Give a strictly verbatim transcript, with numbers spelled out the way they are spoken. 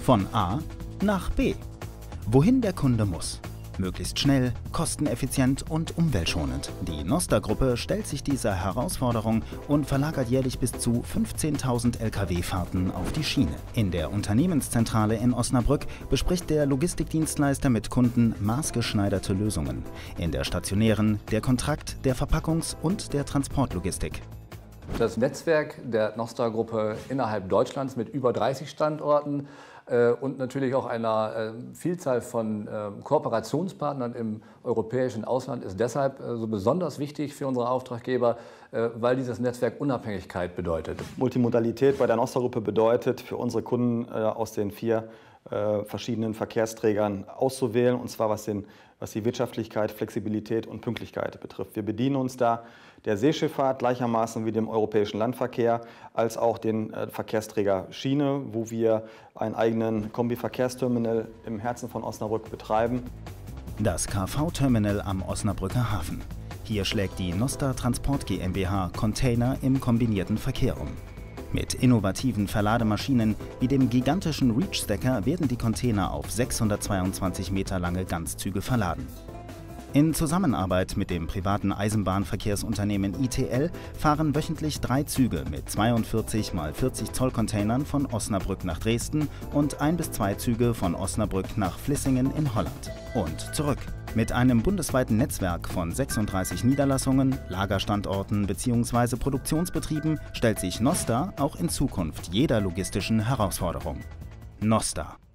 Von A nach B. Wohin der Kunde muss. Möglichst schnell, kosteneffizient und umweltschonend. Die Noster-Gruppe stellt sich dieser Herausforderung und verlagert jährlich bis zu fünfzehntausend L K W-Fahrten auf die Schiene. In der Unternehmenszentrale in Osnabrück bespricht der Logistikdienstleister mit Kunden maßgeschneiderte Lösungen. In der stationären, der Kontrakt-, der Verpackungs- und der Transportlogistik. Das Netzwerk der Noster-Gruppe innerhalb Deutschlands mit über dreißig Standorten äh, und natürlich auch einer äh, Vielzahl von äh, Kooperationspartnern im europäischen Ausland ist deshalb äh, so besonders wichtig für unsere Auftraggeber, äh, weil dieses Netzwerk Unabhängigkeit bedeutet. Multimodalität bei der Noster-Gruppe bedeutet für unsere Kunden äh, aus den vier äh, verschiedenen Verkehrsträgern auszuwählen, und zwar was, den, was die Wirtschaftlichkeit, Flexibilität und Pünktlichkeit betrifft. Wir bedienen uns da der Seeschifffahrt gleichermaßen wie dem europäischen Landverkehr, als auch den äh, Verkehrsträger Schiene, wo wir einen eigenen Kombi-Verkehrsterminal im Herzen von Osnabrück betreiben. Das K V-Terminal am Osnabrücker Hafen. Hier schlägt die Noster Transport GmbH Container im kombinierten Verkehr um. Mit innovativen Verlademaschinen wie dem gigantischen Reach-Stacker werden die Container auf sechshundertzweiundzwanzig Meter lange Ganzzüge verladen. In Zusammenarbeit mit dem privaten Eisenbahnverkehrsunternehmen I T L fahren wöchentlich drei Züge mit zweiundvierzig mal vierzig Zoll Containern von Osnabrück nach Dresden und ein bis zwei Züge von Osnabrück nach Vlissingen in Holland und zurück. Mit einem bundesweiten Netzwerk von sechsunddreißig Niederlassungen, Lagerstandorten bzw. Produktionsbetrieben stellt sich Noster auch in Zukunft jeder logistischen Herausforderung. Noster.